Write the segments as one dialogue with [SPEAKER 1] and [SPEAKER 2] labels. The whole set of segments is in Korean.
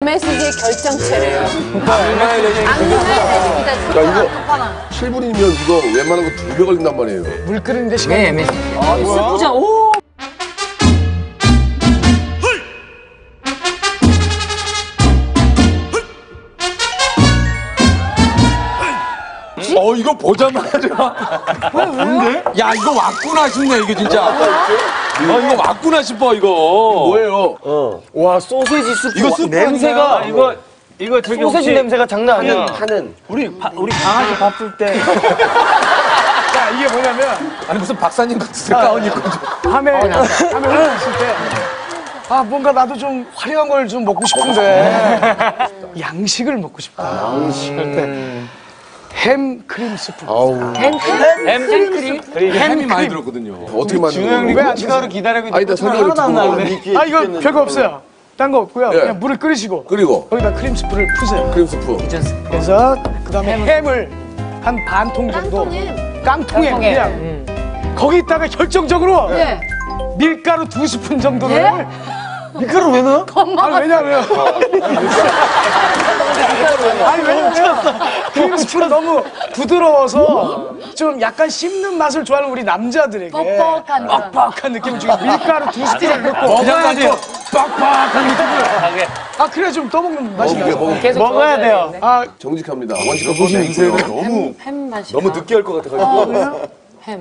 [SPEAKER 1] MSG의 결정체래요.
[SPEAKER 2] 악마의 레전드.
[SPEAKER 1] 악마의 레전드다.
[SPEAKER 3] 자, 이거 7분이면 이거 웬만한 거 2배 걸린단 말이에요.
[SPEAKER 4] 물 끓이는데 시간이.
[SPEAKER 2] 네, MSG.
[SPEAKER 5] 보자. 오.
[SPEAKER 2] 이거 보자마자. 뭔데? 야, 이거 왔구나 싶네, 이게 진짜. 이거 왔구나 싶어, 이거.
[SPEAKER 3] 뭐예요?
[SPEAKER 4] 와, 소세지 스프.
[SPEAKER 2] 이거 스프
[SPEAKER 4] 냄새가.
[SPEAKER 2] 아니야?
[SPEAKER 5] 이거 저기
[SPEAKER 4] 소세지
[SPEAKER 5] 혹시
[SPEAKER 4] 냄새가 장난 아니야.
[SPEAKER 5] 우리 강아지 밥 줄 때
[SPEAKER 4] 자, 이게 뭐냐면,
[SPEAKER 2] 아니, 무슨 박사님 같으세요? 가운 입고.
[SPEAKER 4] 밤에 올라갔을 때, 아, 뭔가 나도 좀 화려한 걸 좀 먹고 싶은데, 양식을 먹고 싶다. 양식할 때. 햄 크림 스프.
[SPEAKER 5] 햄크림?
[SPEAKER 2] 햄이 많이 들었거든요.
[SPEAKER 3] 어떻게 만드는
[SPEAKER 4] 왜
[SPEAKER 3] 거예요?
[SPEAKER 4] 안 시간을 기다리고
[SPEAKER 3] 아니다, 설명을 듣고
[SPEAKER 4] 아, 이거 별거 없어요. 딴 거 없고요.
[SPEAKER 3] 예.
[SPEAKER 4] 그냥 물을 끓이시고,
[SPEAKER 3] 그리고
[SPEAKER 4] 거기다 크림 스프를 푸세요.
[SPEAKER 3] 크림 스프.
[SPEAKER 4] 그래서 그다음에 햄을 한 반 통 정도. 깡통에 그냥 거기다가 결정적으로
[SPEAKER 1] 네.
[SPEAKER 4] 밀가루 2스푼 정도를.
[SPEAKER 1] 예?
[SPEAKER 4] 밀가루 왜 넣어? 아니 왜냐면 크림 스프는 너무 부드러워서 좀 약간 씹는 맛을 좋아하는 우리 남자들에게
[SPEAKER 1] 뻑뻑한 그런.
[SPEAKER 4] 뻑뻑한 느낌을 주기 위해 밀가루 2스푼을 넣고
[SPEAKER 2] 먹어야 돼요.
[SPEAKER 4] 뻑뻑한 느낌을. 아 그래 좀 떠먹는 맛이 나요.
[SPEAKER 1] 계속
[SPEAKER 4] 먹어야 돼요. 아
[SPEAKER 3] 정직합니다. 원칙과 보신 냄새가 너무
[SPEAKER 1] 햄 맛이.
[SPEAKER 2] 너무 느끼할 것 같아가지고.
[SPEAKER 1] 햄.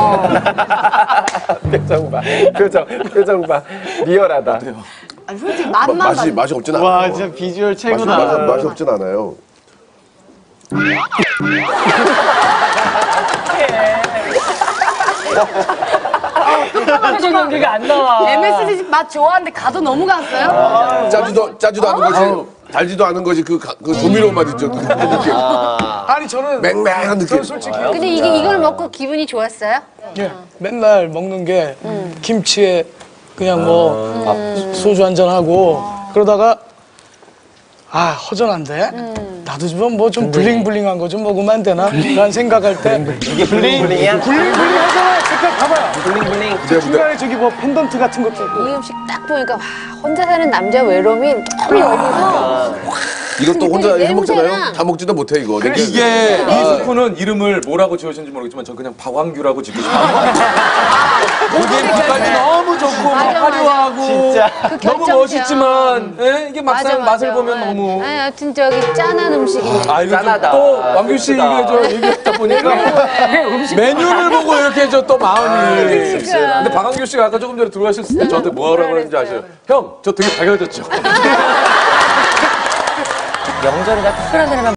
[SPEAKER 6] 표정 봐. 리얼하다.
[SPEAKER 1] 아니, 솔직히 맛만
[SPEAKER 3] 맛이 없진 않아요.
[SPEAKER 4] 와 진짜 비주얼 최고다.
[SPEAKER 3] 맛이 없진 않아요.
[SPEAKER 5] 표정 연기가 안 나와.
[SPEAKER 1] MSG 맛 좋아하는데 가도 너무 갔어요?
[SPEAKER 3] 짜지도 않은 것이, 달지도 않은 것이 그 조미료 맛 있죠. 그 느낌.
[SPEAKER 4] 아니 저는
[SPEAKER 3] 맹맹한 느낌.
[SPEAKER 4] 저는 솔직히
[SPEAKER 1] 근데 이걸 먹고 기분이 좋았어요?
[SPEAKER 4] 예, 맨날 먹는 게 김치에 그냥 뭐 소주 한잔 하고 그러다가 아 허전한데 나도 좀 뭐 좀 블링블링한 거 좀 먹으면 안 되나? 라는 생각할 때
[SPEAKER 6] 이게 블링블링이야?
[SPEAKER 4] 블링블링하잖아. 색깔 봐봐요.
[SPEAKER 6] 블링블링.
[SPEAKER 4] 중간에 저기 뭐 펜던트 같은 것도 있고.
[SPEAKER 1] 이 음식 딱 보니까 와, 혼자 사는 남자 외로움이 너무 여기서
[SPEAKER 3] 이것도 혼자
[SPEAKER 1] 냄새나.
[SPEAKER 3] 해먹잖아요. 다 먹지도 못해 이거.
[SPEAKER 2] 이게 이 스프는 이름을 뭐라고 지으셨는지 모르겠지만 전 그냥 박완규라고 짓고 싶어요. 보기엔 빛깔도 너무 좋고
[SPEAKER 1] 맞아, 맞아.
[SPEAKER 2] 화려하고
[SPEAKER 6] 진짜.
[SPEAKER 1] 그
[SPEAKER 2] 너무
[SPEAKER 1] 결정체야.
[SPEAKER 2] 멋있지만 이게 막상
[SPEAKER 1] 맞아,
[SPEAKER 2] 맛을
[SPEAKER 1] 맞아.
[SPEAKER 2] 보면 너무
[SPEAKER 1] 아니 여튼 저기 짠한 음식이네.
[SPEAKER 2] 아 이거
[SPEAKER 6] 짠하다.
[SPEAKER 2] 또 왕규 씨 이게 저 얘기하다 보니까 메뉴를 보고 이렇게 저 또 마음이.
[SPEAKER 1] 그러니까.
[SPEAKER 2] 근데 박완규 씨가 아까 조금 전에 들어가셨을 때 저한테 뭐라고 그러는지 아세요? 형, 저 되게 밝아졌죠.
[SPEAKER 5] 명절이나 특별한 날에만